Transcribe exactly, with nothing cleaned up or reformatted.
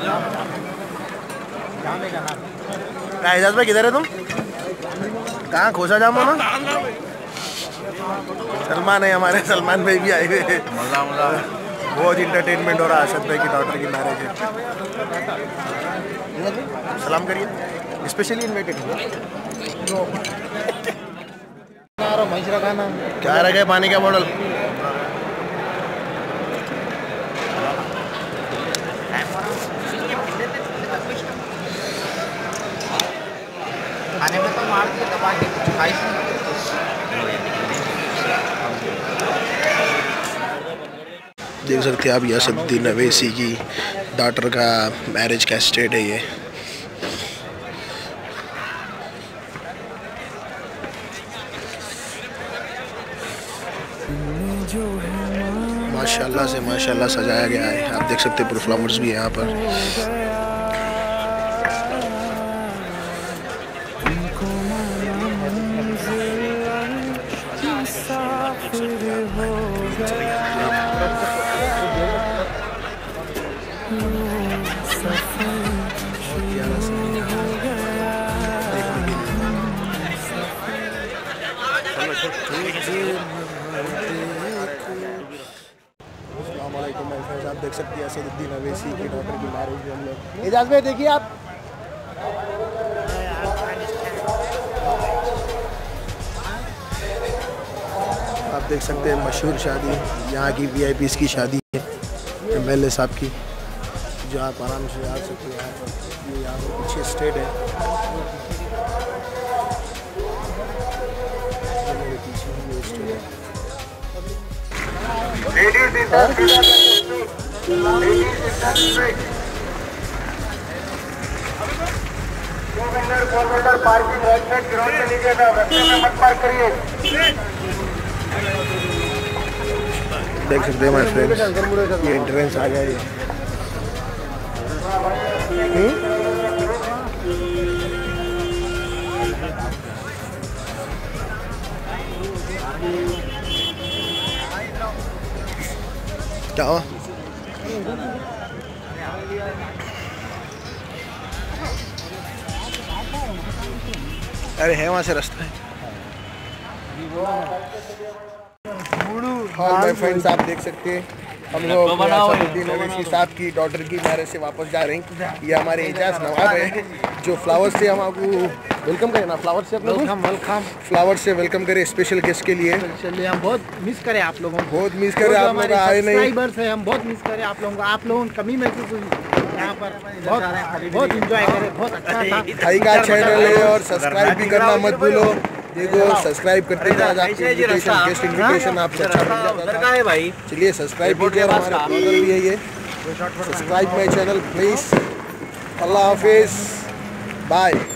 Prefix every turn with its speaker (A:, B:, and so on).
A: एजाज भाई किधर है तुम? कहाँ खोसा जामो ना? सलमान है हमारे, सलमान भाई भी आए हुए हैं। मजा मजा बहुत इंटरटेनमेंट हो रहा है। अरशद भाई की डॉटर की मैरिज है। सलाम करिए, स्पेशली इन्वाइटेड। क्या रखा है पानी का बॉटल?
B: खाने में तो मार के दबा के कुछ खाई।
A: देख सकते हैं आप असदुद्दीन अवैसी की डॉटर का मैरिज का स्टेट है ये। माशाल्लाह से माशाल्लाह सजाया गया है। आप देख सकते हैं पूरे फ्लावर्स भी है यहाँ पर। आप देख सकते हैं असदुद्दीन अवैसी की डॉटर की मैरिज में हम लोग। एजाज भाई देखिए आप, आप देख सकते हैं मशहूर शादी, यहाँ की वीआईपीज़ की शादी है एमएलए साहब की, जो आप आराम से आ सकते हैं। यहाँ पर ये यहाँ पर पीछे स्टेट है, मेरे पीछे ये स्टेट है।
C: पार्किंग राइट साइड ग्राउंड में लीजिएगा, रास्ते में मत पार्क करिए।
A: देख सकते हैं माय फ्रेंड्स, ये एंट्रेंस आ गया ये। क्या हुआ? अरे है वहाँ से रास्ता है। हाँ माय फ्रेंड्स, आप देख सकते हैं हम लोग असदुद्दीन अवैसी साहब की डॉटर की मैरिज से वापस जा रहे हैं। ये हमारे एजाज नवाब है जो फ्लावर्स से हम आपको वेलकम करें ना, फ्लावर से अपने
B: वेलकम वेलकम
A: फ्लावर से वेलकम करें स्पेशल गेस्ट के लिए।
B: चलिए, हम बहुत मिस करें आप लोगों को,
A: बहुत मिस करें आप लोग आए नहीं।
B: सब्सक्राइबर्स हैं, हम बहुत मिस करें आप लोगों को। आप लोगों की कमी महसूस हुई यहाँ पर, बहुत बहुत इंजॉय करें, बहुत अच्छा था।
A: भाई का चैनल है और सब्सक्राइब भी करना मत भूलो। देखो सब्सक्राइब करते जाओ, आपकी इनविटेशन गेस्ट इनविटेशन आपसे अच्छा मिल जाता है भाई। चलिए सब्सक्राइब कीजिए, हमारे ब्रदर भी है ये। Subscribe my channel please. अल्लाह हाफिज़, बाय।